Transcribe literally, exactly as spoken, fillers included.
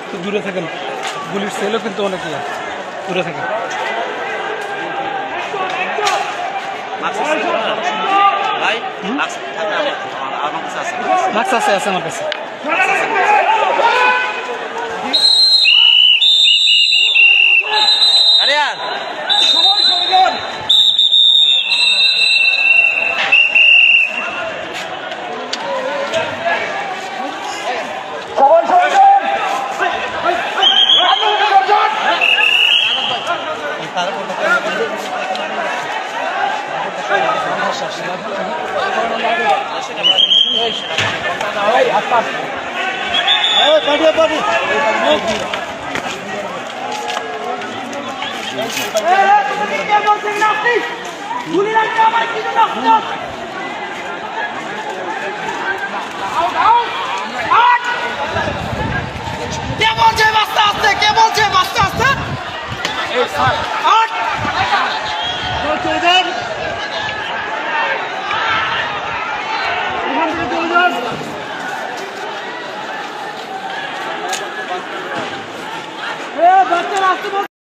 একটু দূরে থাকেন, গুলির সেলও কিন্তু অনেক ইয়ে, দূরে থাকেন। মাস্ক আছে আছে আমার কাছে। কে বলছে বাস্তা আসতে? কে বলছে বাস্তা আসতে?